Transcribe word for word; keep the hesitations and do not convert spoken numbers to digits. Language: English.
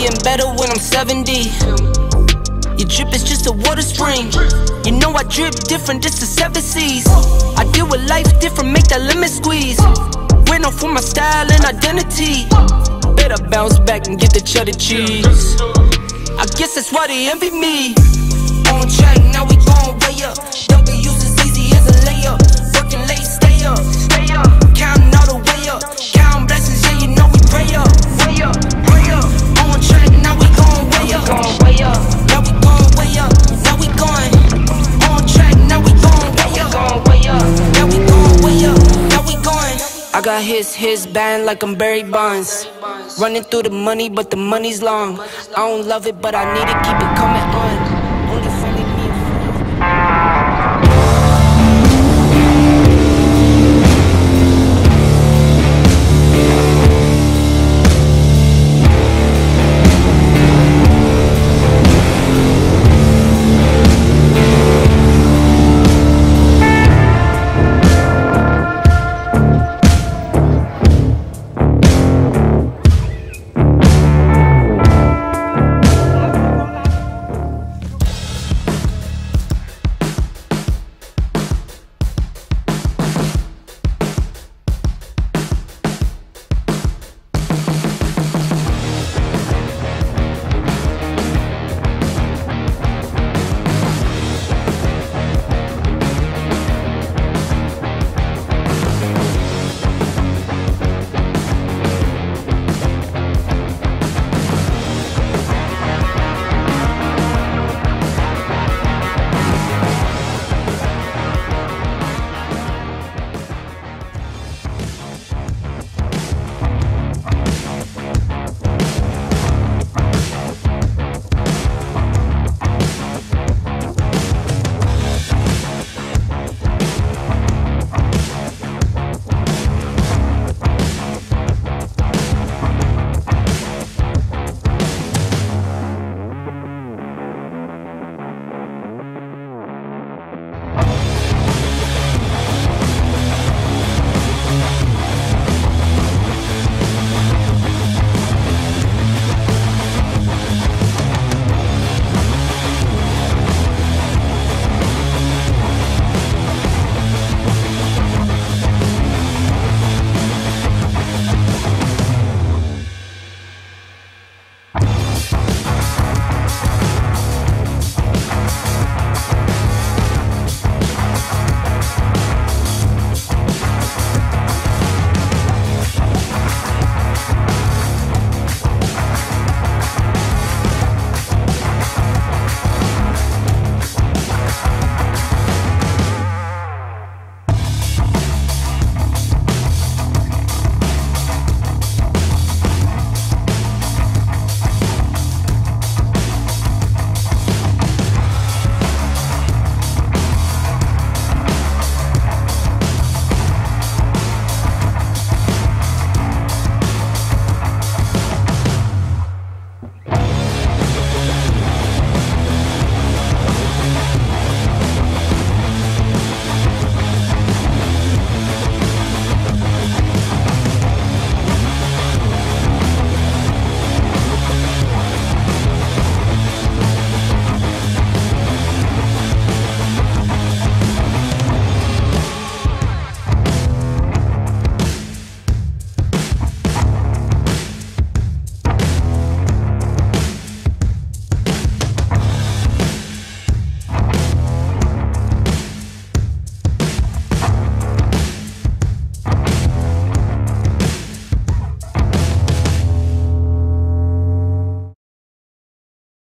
being better when I'm seventy. Your drip is just a water spring. You know I drip different, just the seven seas. I deal with life different, make that lemon squeeze. Went off for my style and identity. Better bounce back and get the cheddar cheese. I guess that's why they envy me. On track, now we gon' way up. W as easy as a layup. Working late, stay up, stay up. Counting all the way up. Counting blessings, yeah, you know we pray up. Way up, way up. On track, now we gon' way up. Way up. Now we gon' way up. Now we going. On track, now we gon' way up. Way up. Now we gon' way up. Now we going. I got his, his band like I'm Barry Bonds. Running through the money, but the money's long. I don't love it, but I need to keep it coming on.